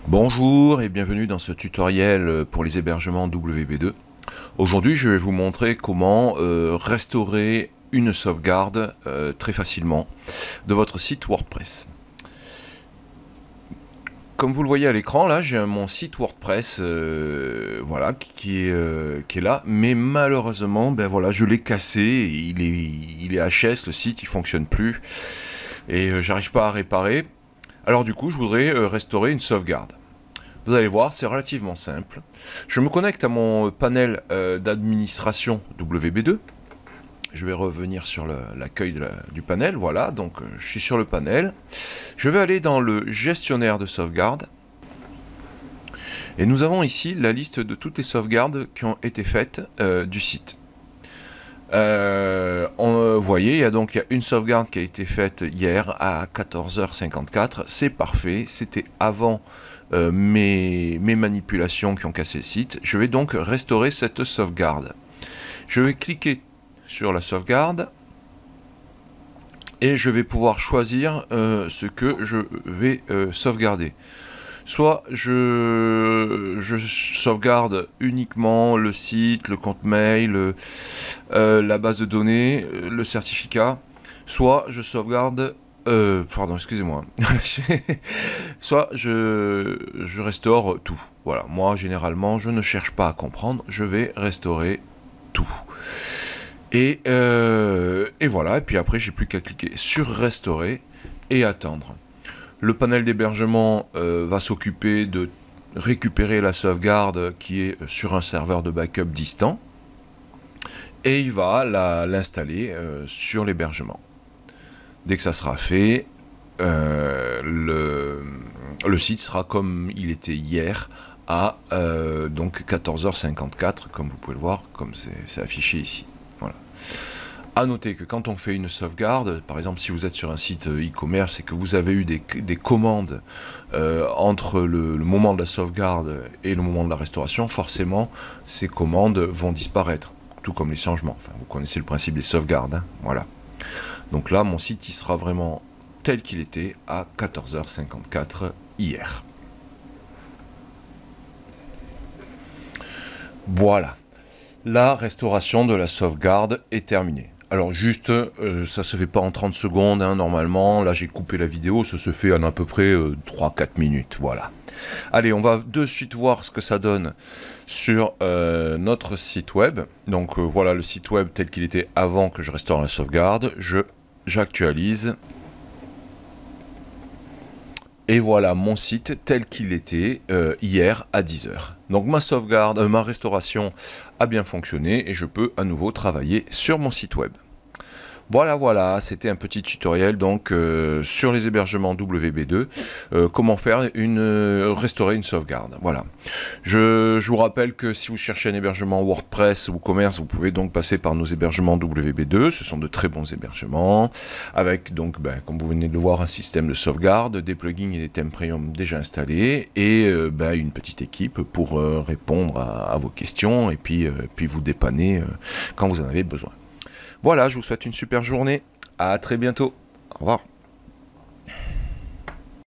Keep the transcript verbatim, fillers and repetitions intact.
Bonjour et bienvenue dans ce tutoriel pour les hébergements W B deux. Aujourd'hui je vais vous montrer comment euh, restaurer une sauvegarde euh, très facilement de votre site WordPress. Comme vous le voyez à l'écran, là j'ai mon site WordPress euh, voilà, qui, est, euh, qui est là, mais malheureusement ben, voilà, je l'ai cassé, il est, il est H S, le site il fonctionne plus et euh, j'arrive pas à réparer. Alors du coup je voudrais euh, restaurer une sauvegarde. Vous allez voir, c'est relativement simple. Je me connecte à mon panel euh, d'administration W B deux. Je vais revenir sur l'accueil du panel. Voilà, donc euh, je suis sur le panel. Je vais aller dans le gestionnaire de sauvegarde. Et nous avons ici la liste de toutes les sauvegardes qui ont été faites euh, du site. Euh, on, vous voyez, il y a donc il y a une sauvegarde qui a été faite hier à quatorze heures cinquante-quatre. C'est parfait, c'était avant Euh, mes, mes manipulations qui ont cassé le site. Je vais donc restaurer cette sauvegarde. Je vais cliquer sur la sauvegarde et je vais pouvoir choisir euh, ce que je vais euh, sauvegarder. Soit je, je sauvegarde uniquement le site, le compte mail, euh, la base de données, le certificat, soit je sauvegarde Euh, pardon, excusez-moi. Soit je, je restaure tout. Voilà, moi généralement je ne cherche pas à comprendre, je vais restaurer tout. Et, euh, et voilà, et puis après j'ai plus qu'à cliquer sur restaurer et attendre. Le panel d'hébergement euh, va s'occuper de récupérer la sauvegarde qui est sur un serveur de backup distant et il va l'installer euh, sur l'hébergement. Dès que ça sera fait, euh, le, le site sera comme il était hier à euh, donc quatorze heures cinquante-quatre, comme vous pouvez le voir, comme c'est affiché ici. Voilà. À noter que quand on fait une sauvegarde, par exemple si vous êtes sur un site e-commerce et que vous avez eu des, des commandes euh, entre le, le moment de la sauvegarde et le moment de la restauration, forcément ces commandes vont disparaître, tout comme les changements. Enfin, vous connaissez le principe des sauvegardes, hein, voilà. Donc là, mon site il sera vraiment tel qu'il était à quatorze heures cinquante-quatre hier. Voilà. La restauration de la sauvegarde est terminée. Alors juste, euh, ça se fait pas en trente secondes, hein, normalement. Là, j'ai coupé la vidéo, ça se fait en à peu près euh, trois à quatre minutes. Voilà. Allez, on va de suite voir ce que ça donne sur euh, notre site web. Donc euh, voilà le site web tel qu'il était avant que je restaure la sauvegarde. Je J'actualise. Et voilà mon site tel qu'il était euh, hier à dix heures. Donc ma sauvegarde, euh, ma restauration a bien fonctionné et je peux à nouveau travailler sur mon site web. Voilà, voilà, c'était un petit tutoriel donc euh, sur les hébergements W B deux, euh, comment faire une euh, restaurer une sauvegarde. Voilà. Je, je vous rappelle que si vous cherchez un hébergement WordPress ou commerce, vous pouvez donc passer par nos hébergements W B deux. Ce sont de très bons hébergements avec donc, ben, comme vous venez de le voir, un système de sauvegarde, des plugins et des thèmes premium déjà installés et euh, ben, une petite équipe pour euh, répondre à, à vos questions et puis, euh, puis vous dépanner euh, quand vous en avez besoin. Voilà, je vous souhaite une super journée. À très bientôt. Au revoir.